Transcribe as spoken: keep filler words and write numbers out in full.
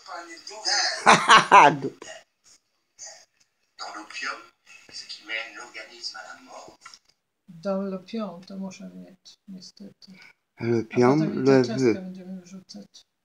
panie Haha. Dans l'opium, ce qui mène l'organisme à la mort. Dans l'opium to muszę mieć, niestety. Le A pion, potem i le te ciastka vœu. będziemy wrzucać.